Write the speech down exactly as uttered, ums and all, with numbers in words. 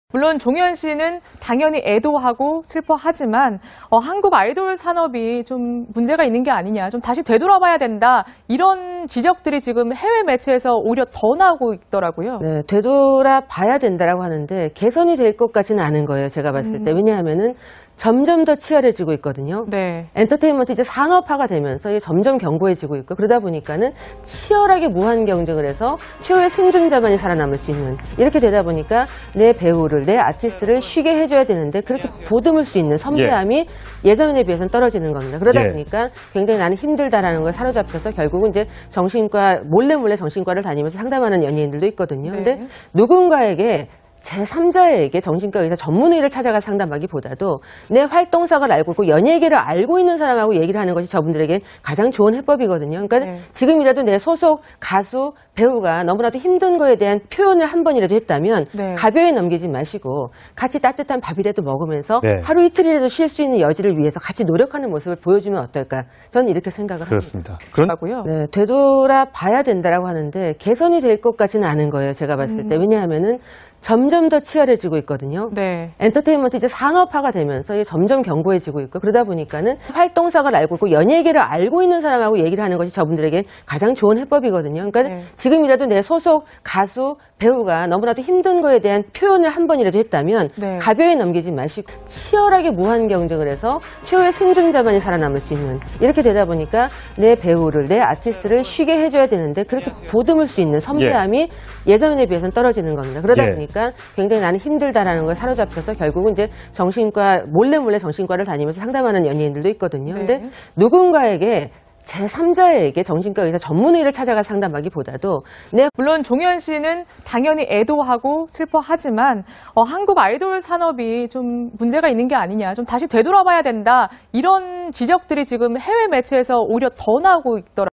물론 종현 씨는 당연히 애도하고 슬퍼하지만 어, 한국 아이돌 산업이 좀 문제가 있는 게 아니냐, 좀 다시 되돌아봐야 된다, 이런 지적들이 지금 해외 매체에서 오히려 더 나오고 있더라고요. 네, 되돌아봐야 된다라고 하는데 개선이 될 것 같지는 않은 거예요, 제가 봤을 때. 왜냐하면은 점점 더 치열해지고 있거든요. 네. 엔터테인먼트 이제 산업화가 되면서 이제 점점 견고해지고 있고, 그러다 보니까는 치열하게 무한 경쟁을 해서 최후의 생존자만이 살아남을 수 있는, 이렇게 되다 보니까 내 배우를, 내 아티스트를 쉬게 해줘야 되는데 그렇게 보듬을 수 있는 섬세함이 예. 예전에 비해서는 떨어지는 겁니다. 그러다 예. 보니까 굉장히 나는 힘들다라는 걸 사로잡혀서 결국은 이제 정신과, 몰래 몰래 정신과를 다니면서 상담하는 연예인들도 있거든요. 네. 근데 누군가에게 제삼자에게 정신과 의사 전문의를 찾아가 상담하기보다도 내 활동상을 알고 있고 연예계를 알고 있는 사람하고 얘기를 하는 것이 저분들에겐 가장 좋은 해법이거든요. 그러니까 네. 지금이라도 내 소속 가수, 배우가 너무나도 힘든 거에 대한 표현을 한 번이라도 했다면 네. 가벼이 넘기지 마시고 같이 따뜻한 밥이라도 먹으면서 네. 하루 이틀이라도 쉴 수 있는 여지를 위해서 같이 노력하는 모습을 보여주면 어떨까? 저는 이렇게 생각을 그렇습니다. 합니다. 그런 하고요. 네, 되돌아봐야 된다라고 하는데 개선이 될 것 같지는 않은 거예요, 제가 봤을 음. 때. 왜냐하면은 점점 더 치열해지고 있거든요. 네. 엔터테인먼트 이제 산업화가 되면서 이제 점점 견고해지고 있고, 그러다 보니까는 활동상을 알고 있고 연예계를 알고 있는 사람하고 얘기를 하는 것이 저분들에겐 가장 좋은 해법이거든요. 그러니까 네. 지금이라도 내 소속 가수, 배우가 너무나도 힘든 거에 대한 표현을 한 번이라도 했다면 네. 가벼이 넘기지 마시고 치열하게 무한 경쟁을 해서 최후의 생존자만이 살아남을 수 있는, 이렇게 되다 보니까 내 배우를, 내 아티스트를 쉬게 해줘야 되는데 그렇게 보듬을 수 있는 섬세함이 예. 예전에 비해서는 떨어지는 겁니다. 그러다 예. 보니까 굉장히 나는 힘들다라는 걸 사로잡혀서 결국은 이제 정신과, 몰래 몰래 정신과를 다니면서 상담하는 연예인들도 있거든요. 네. 근데 누군가에게 제삼자에게 정신과 의사 전문의를 찾아가 상담하기보다도 내 물론 종현 씨는 당연히 애도하고 슬퍼하지만 어, 한국 아이돌 산업이 좀 문제가 있는 게 아니냐, 좀 다시 되돌아봐야 된다, 이런 지적들이 지금 해외 매체에서 오히려 더 나오고 있더라고요.